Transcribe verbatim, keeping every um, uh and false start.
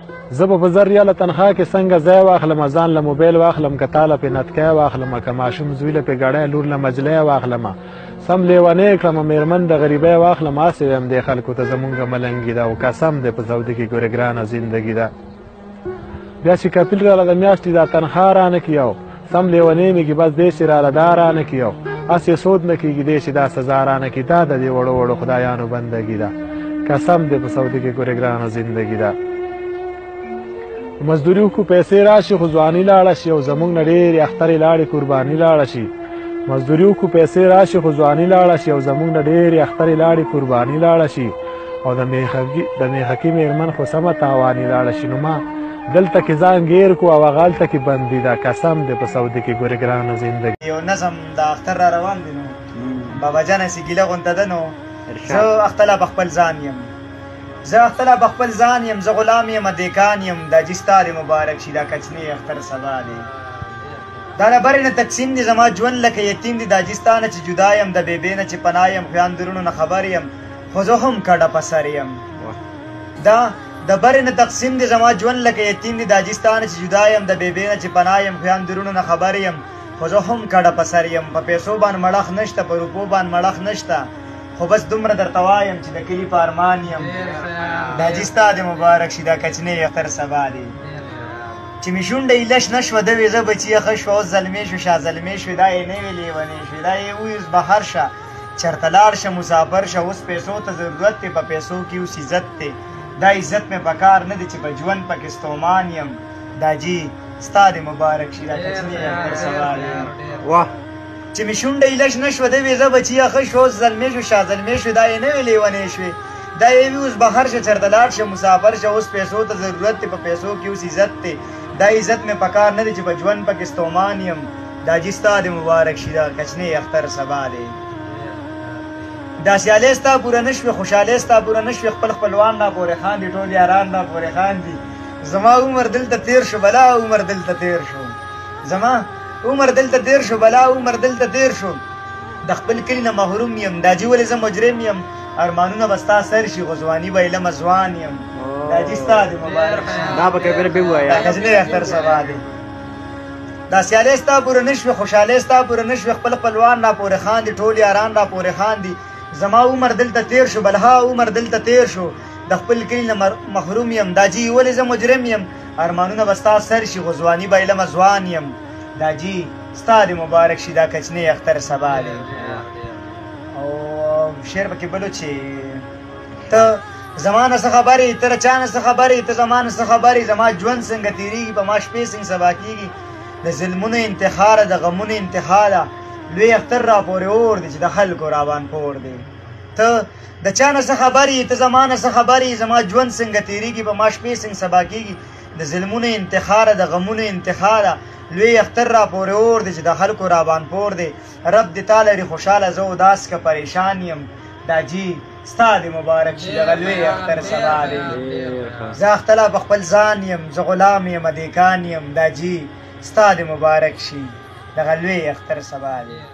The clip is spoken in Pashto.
زه به په زر ریاله تنخوا کې څنګه ځای واخلم، ځان له موبایل واخلم، که تا له پې نتکی واخلم، که ماشوم زوی له پې ګړی لور له مجلی واخلم، سم لیونی کړم مېرمن د غریبۍ واخلم. هسې وایم دې خلکو ته زمونږ ملنګي ده او قسم دی په سعودي کې ګورې ګرانه زندګي ده. بیا چې کپیل راله د میاشتې دا تنخوا رانه کړي او سم لیونی مې کړي بس دې چې راله دا رانه کړي او هسې سود نه کېږي دې چې دا سزا رانه کړي. دا د دې وړو وړو خدایانو بندګي ده. قسم دی په سعودي کې ګورې ګرانه زندګي ده. مزدوري وکړو پیسې راشي خو ځواني لاړه شي او زمونږ نه ډېرې اخترې لاړې قرباني لاړه شي. مزدوري وکړو پیسې راشي خو ځواني لاړه شي او زمونږ نه ډېرې اخترې لاړې قرباني لاړه شي او د میخکي مېرمن خو سمه تاواني لاړه شي. نو ما دلته کې ځان ګیر کړو او هغه هلته کې بندي ده. قسم دی په سعودي کې ګورې ګرانه زندګي. یو نظم د اختر را روان دی نو بابا جان هسې ګیله غونته ده نو زه اختله به خپل ځان یم زه اختله به خپل ځان یم زه غلام یم دیکان یم دا جي ستا د مبارک شي دا کچنې اختر سبا دی. دا له برې نه تقسیم دی زما ژوند لکه یتیم دی دا جي ستا نه چې جدا یم د بېبې نه چې پناه یم خو اندرونو نه خبر یم خو زه هم کډه په سر یم. دا د برې نه تقسیم دی زما ژوند لکه یتیم دی دا جي ستا نه چې جدا یم د بېبې نه چې پناه یم خو اندرونو نه خبر یم خو زه هم کډه په سر یم. په پیسو باندې مړخ نشته په روپو باندې مړخ نشته خو بس دومره درته وایم چې د کلي په ارمان یم دا جي ستا د مبارک شي دا کچنې اختر سبا دی. چې مې شونډه یې لش نه شوه ده وې زه بچي ښه شوه اوس زلمې شو شا زلمې شوې دا یې نه وې لیونې شوې دا یې وویوس بهر شه چېرته لاړ شه مسافر شه اوس پیسو ته ضرورت دی په پیسو کې اوس عزت دی دا عزت مې په کار نه دی چې په ژوند پکې ستومان یم دا جي ستا د مبارک شي دا کچنې اختر سبا دی. واه چې مې شونډه یې لږ نه شوه ده وې زه بچي ښه شوه اوس زلمې شو شا زلمې شوې دا یې نه وې لیونې شوې دا یې وي اوس بهر شه چېرته لاړ شه مسافر شه اوس پیسو ته ضرورت دی په پیسو کې اوس عزت دی دا عزت مې په کار نه دی چې په ژوند پکې ستومان یم دا جي ستا د مبارک شي دا کچنې اختر سبا دی. دا سیالۍ ستا پوره نه شوې خوشحالۍ ستا پوره نه شوې خپل خپلوان را پورې خاندي ټول یاران را پورې خاندي زما عمر دلته تېر شو بلا عمر دلته تېر شو زما عمر دلته تېر شو بلا عمر دلته تېر شو د خپل کلي نه محروم یم دا جي ولې زه مجرم یم ارمانونه به ستا سر شي خو ځواني به علمه ځوان یم دا جي ستا د مبارک دا به کبیر به ووایه دا کچنې اختر سبا دی. دا سیالۍ ستا پوره نه شوې خوشحالۍ ستا پوره نه شوې خپل خپلوان را پورې خاندي ټول یاران را پورې خاندي زما عمر دلته تېر شو بلها عمر دلته تېر شو د خپل کلي نه محروم یم دا جي ولې زه مجرم یم ارمانونه به ستا سر شي خو ځواني به علمه ځوان یم دا جي ستا د مبارک شي دا کچنې اختر سبا دی. او شعر پکې بلو چې ته زما نه څه خبرې ته له چا نه څه خبرې ته زما نه څه خبرې زما ژوند څنګه تېرېږي په ما شپې څنګه سبا کېږي د ظلمونو انتها ده د غمونو انتها ده لوی اختر را پورې اور دی چې د خلکو رابان پور دی. ته د چا نه څه خبرې ته زما نه څه خبرې زما ژوند څنګه تېرېږي په ما شپې څنګه سبا کېږي د ظلمونو انتها ده د غمونو انتها ده لوی اختر را پورې اور دی چې د خلکو رابان پور دی. رب دې تا لري خوشحاله زه اداس که پریشان یم دا جي ستا د مبارک شي دغه لوی اختر سبا دی. زه اختله په خپل ځان یم زه غلام یم دیکان یم دا جي ستا د مبارک شي دغه لوی اختر سبا دی.